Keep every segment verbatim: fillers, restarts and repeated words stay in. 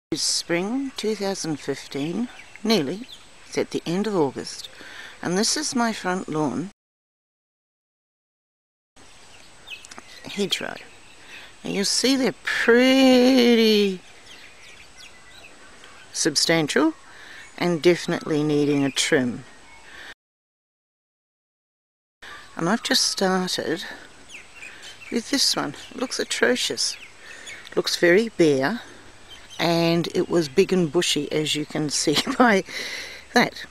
It's spring two thousand fifteen, nearly. It's at the end of August, and this is my front lawn hedgerow. And you'll see they're pretty substantial and definitely needing a trim. And I've just started with this one. It looks atrocious. It looks very bare. And it was big and bushy, as you can see by that.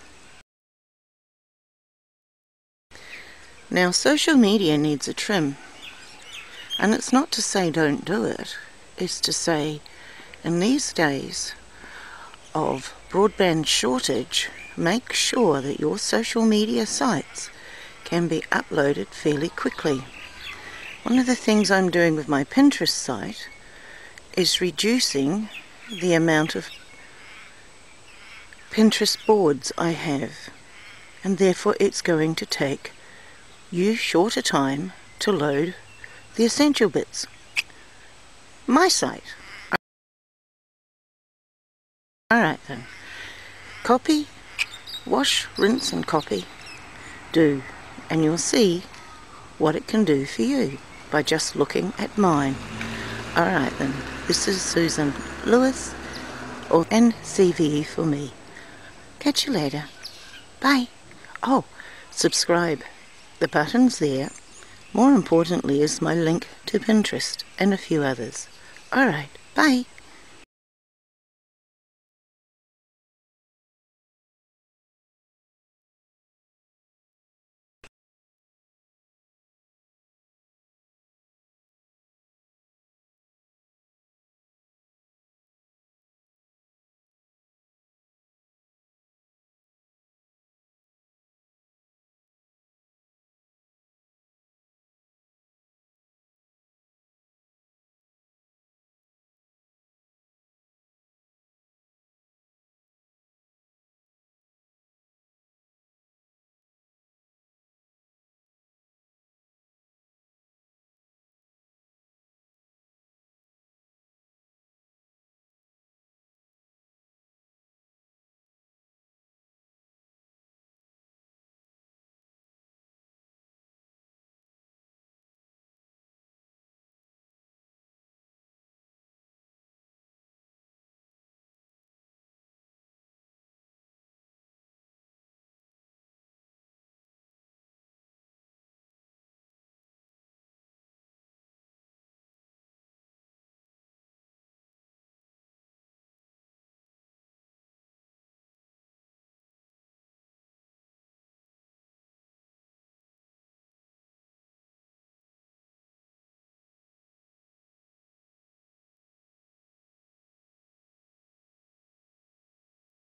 Now, social media needs a trim, and it's not to say don't do it, it's to say in these days of broadband shortage, make sure that your social media sites can be uploaded fairly quickly. One of the things I'm doing with my Pinterest site is reducing the amount of Pinterest boards I have, and therefore it's going to take you shorter time to load the essential bits. My site. Alright then. Copy, wash, rinse and copy. Do. And you'll see what it can do for you by just looking at mine. Alright then. This is Susan Lewis, or N C V E for me. Catch you later. Bye. Oh, subscribe. The button's there. More importantly is my link to Pinterest and a few others. Alright, bye.